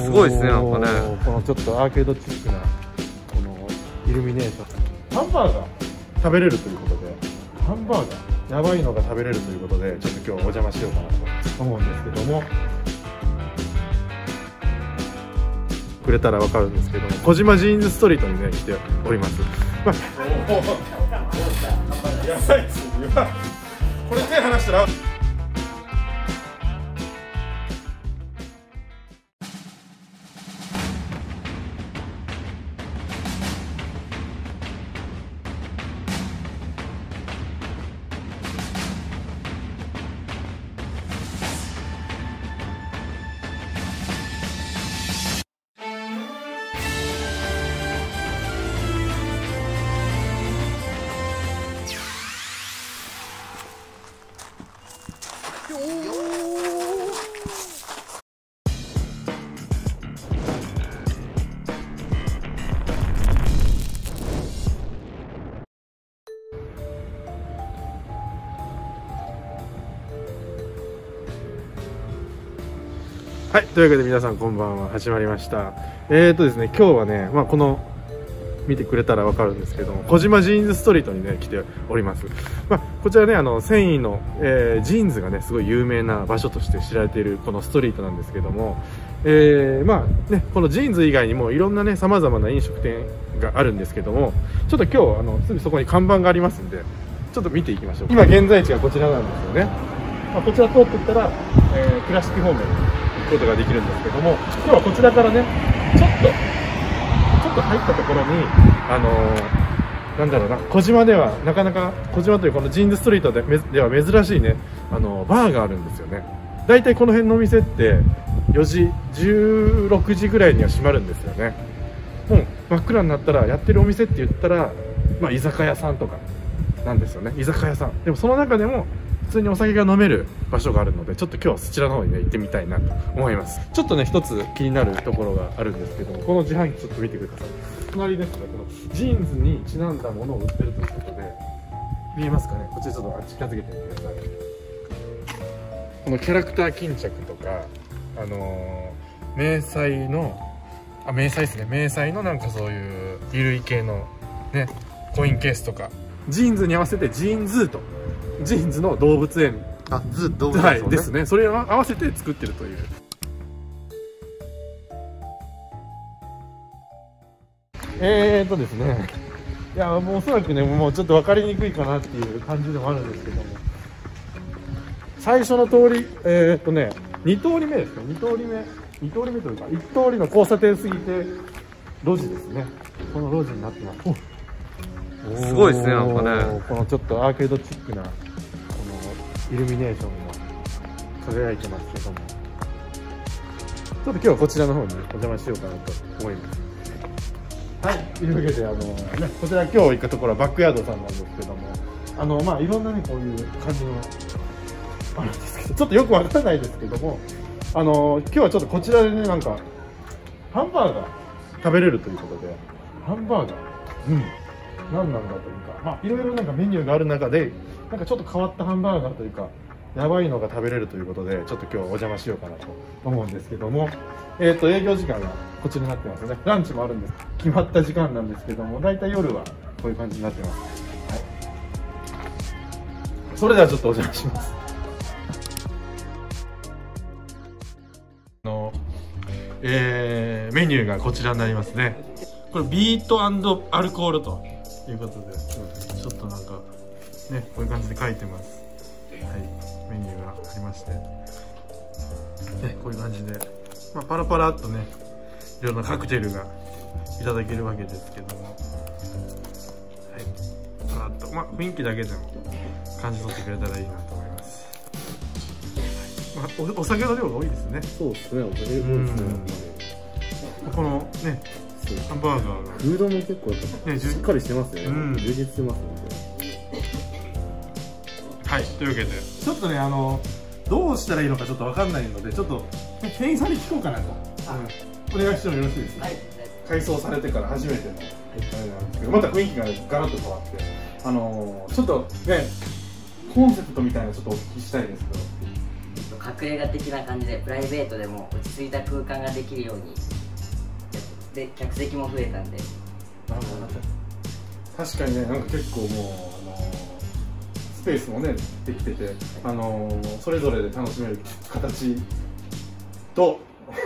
すごいですね、なんかね。 このちょっとアーケードチックなこのイルミネーション、ハンバーガー食べれるということで、ハンバーガーやばいのが食べれるということで、ちょっと今日お邪魔しようかなと思うんですけども、くれたらわかるんですけども、小島ジーンズストリートにね来ております。やばいですよ、これ手離したら。はい、というわけで皆さんこんばんは、始まりました。ですね、今日はね、この見てくれたらわかるんですけども、小島ジーンズストリートにね来ております。こちらね、繊維の、ジーンズがねすごい有名な場所として知られているこのストリートなんですけども、このジーンズ以外にもいろんなね様々な飲食店があるんですけども、ちょっと今日すぐそこに看板がありますんで、ちょっと見ていきましょう。今現在地がこちらなんですよね。こちら通っていったら、倉敷方面に行くことができるんですけども、今日はこちらからねちょっと入ったところになんだろうな、小島ではなかなか、小島というこのジーンズストリートでは珍しいねバーがあるんですよね。だいたいこの辺のお店って4時16時ぐらいには閉まるんですよね。もう真っ暗になったらやってるお店って言ったら、居酒屋さんとかなんですよね。居酒屋さんでもその中でも普通にお酒が飲める場所があるので、ちょっと今日はそちらの方にね行ってみたいなと思います。ちょっとね一つ気になるところがあるんですけども、この自販機ちょっと見てください。隣ですね、このジーンズにちなんだものを売ってるということで、見えますかね。こっちちょっと近づけてみてください。このキャラクター巾着とか迷彩の迷彩ですね、迷彩のなんかそういう衣類系のねコインケースとか、ジーンズに合わせてジーンズとジーンズの動物園、動物園ですね、それを合わせて作ってるという。ですね、いやもうおそらくねもうちょっと分かりにくいかなっていう感じでもあるんですけども、最初の通り2通り目ですね、2通り目というか1通りの交差点過ぎて路地ですね。この路地になってます。 すごいですね、なんかね。 このちょっとアーケードチックなこのイルミネーションが輝いてますけども、ちょっと今日はこちらの方にお邪魔しようかなと思います。はい、というわけでこちら今日行ったところはバックヤードさんなんですけども、いろんなねこういう感じのあるんですけど、ちょっとよくわからないですけども、今日はちょっとこちらでねなんかハンバーガー食べれるということで、ハンバーガー何なんだというか、いろいろなんかメニューがある中でなんかちょっと変わったハンバーガーというかやばいのが食べれるということで、ちょっと今日はお邪魔しようかなと思うんですけども、営業時間がこちらになってますね。ランチもあるんです。決まった時間なんですけども、だいたい夜はこういう感じになってます。はい、それではちょっとお邪魔します。メニューがこちらになりますね。これビート&アルコールということで、ちょっとなんかねこういう感じで書いてます。はい、メニューがありまして、こういう感じで、パラパラっとねいろんなカクテルがいただけるわけですけども、はい、パラッと雰囲気だけでも感じ取ってくれたらいいなと思います。お酒の量が多いですね。 そうですね、お酒多いですね。 このねハンバーガーがフードも結構しっかりしてますよね。充実してますので。 はい、というわけでちょっとねどうしたらいいのかちょっと分かんないので、ちょっと店員さんに聞こうかなと。お願いしてもよろしいですか。はい、改装されてから初めてのあれなんですけど、また雰囲気がガラッと変わって、ちょっとねコンセプトみたいなちょっとお聞きしたいですけど。 隠れ家的な感じでプライベートでも落ち着いた空間ができるようにで客席も増えたんで。 確かにね、なんか結構もうスペースもねできてて、それぞれで楽しめる形と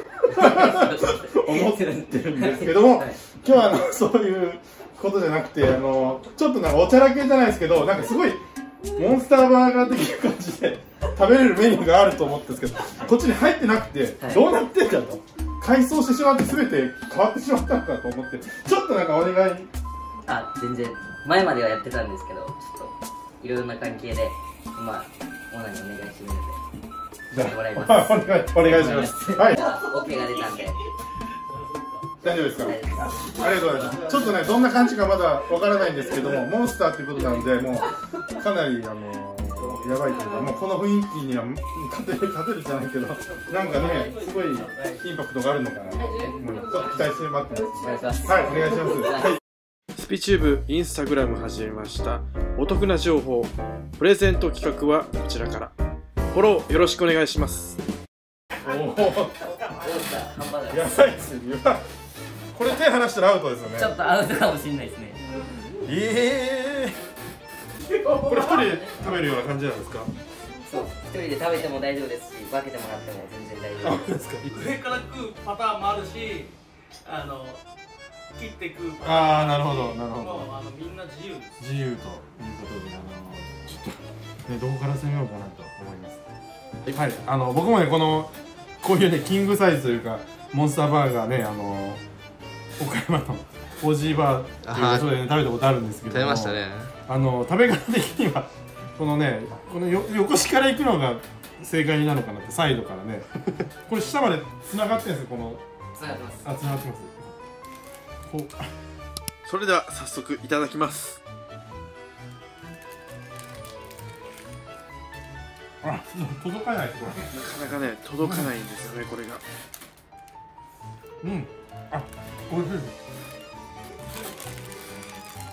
思ってるんですけども、はい、今日はそういうことじゃなくて、ちょっとなんかおちゃらけじゃないですけど、なんかすごいモンスターバーガー的な感じで食べれるメニューがあると思ったんですけど、こっちに入ってなくて、はい、どうなってんだと、改装してしまって全て変わってしまったのかと思って、ちょっとなんかお願い。 全然前まではやってたんですけど、ちょっといろいろな関係で今オーナーにお願いしてみるのでやってもらいます。 お願いします。はい。 OK が出たんで。 大丈夫ですか。ありがとうございます。ちょっとね、どんな感じかまだわからないんですけども、モンスターっていうことなんで、もうかなりやばいというか、もうこの雰囲気には勝てるじゃないけど、なんかね、すごいインパクトがあるのかなと思います。ちょっと期待して待ってます。はい、お願いします。はい。 スピチューブインスタグラム始めました。お得な情報、プレゼント企画はこちらから。フォローよろしくお願いします。 おお、やばいですよ。これ手離したらアウトですよね。 ちょっとアウトかもしれないですね。 これ一人で食べるような感じなんですか。 そう、一人で食べても大丈夫ですし、分けてもらっても全然大丈夫です。 上から食うパターンもあるし、切って食うパターンもあるし。 ああ、なるほどなるほど。 みんな自由です。 自由ということで、ちょっとね、どこから攻めようかなと思います。はい、僕もね、こういうね、キングサイズというかモンスターバーガーね、岡山のオージーバーということでね、食べたことあるんですけども、 食べましたね。 食べ方的にはこの横しから行くのが正解なのかなって、サイドからねこれ下まで繋がってるんですよ。 繋がってます。 繋がってます。こうそれでは早速いただきます。 届かないです、これなかなかね届かないんですよね、これが。 美味しいです。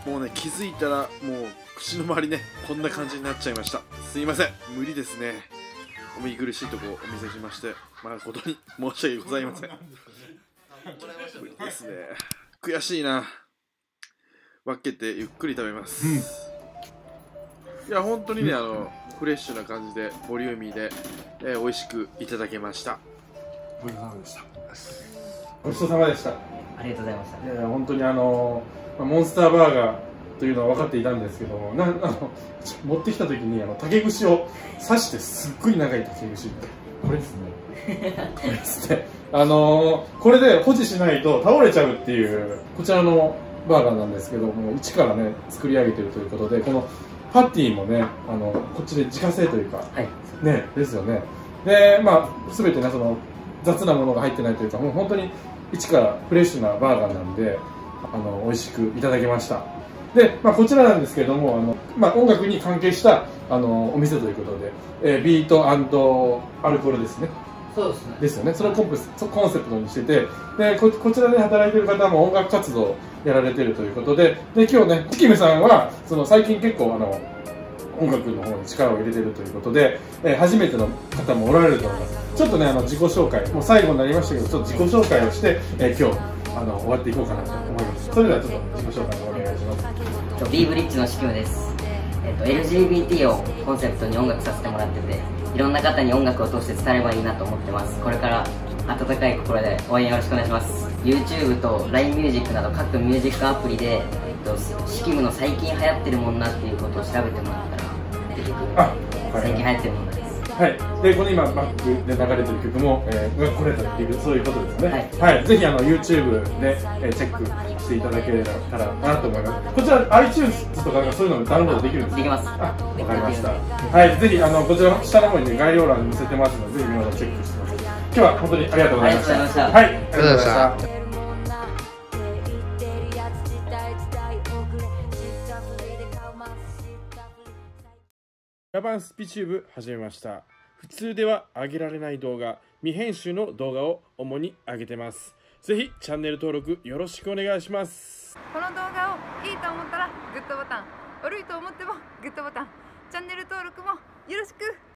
もうね、気づいたらもう口の周りねこんな感じになっちゃいました。すいません、無理ですね。お見苦しいところをお見せしまして誠に申し訳ございません。無理ですね。悔しいな。分けてゆっくり食べます。いや本当にね、フレッシュな感じでボリューミーで、美味しくいただけました。 ごちそうさまでした。ごちそうさまでした。 ありがとうございました。 いや本当にモンスターバーガーというのは分かっていたんですけども、持ってきた時に竹串を刺して、すっごい長い竹串、これですね。これですね。これで保持しないと倒れちゃうっていうこちらのバーガーなんですけども、一からね作り上げているということで、このパティもねこっちで自家製というか、はい、ねですよね。で全てね雑なものが入ってないというか、もう本当に一からフレッシュなバーガーなんで美味しくいただきました。で、こちらなんですけれども音楽に関係したお店ということで、ビート&アルコールですね。 そうですね。 ですよね。それをコンセプトにしてて、でこちらで働いている方も音楽活動をやられているということで、今日ねチキムさんは最近結構音楽の方に力を入れているということで、初めての方もおられると思います。ちょっとね自己紹介、もう最後になりましたけど、ちょっと自己紹介をして、今日終わっていこうかなと思います。それではちょっと自己紹介をお願いします。 ビーブリッジのシキムです。LGBT をコンセプトに音楽させてもらってて、いろんな方に音楽を通して伝えればいいなと思ってます。これから温かい心で応援よろしくお願いします。 YouTube と LINE ミュージックなど各ミュージックアプリで、シキムの最近流行ってるもんなっていうことを調べてもらったら出てくる。最近流行ってるもんなです。 はい、でこの今バックで流れてる曲も、これだっていうそういうことですね。はい、ぜひYouTube で、チェックしていただけたらなと思います。こちら iTunes とかそういうのでダウンロードできるんですか？ できます。 わかりました。はい、ぜひこちら下の方に、概要欄に載せてますので、ぜひ皆さんチェックしてください。今日は本当にありがとうございました。はい、ありがとうございました。ヤバンスピチューブ始めました。普通では上げられない動画、未編集の動画を主に上げてます。ぜひチャンネル登録よろしくお願いします。 この動画をいいと思ったらグッドボタン、悪いと思ってもグッドボタン、チャンネル登録もよろしく。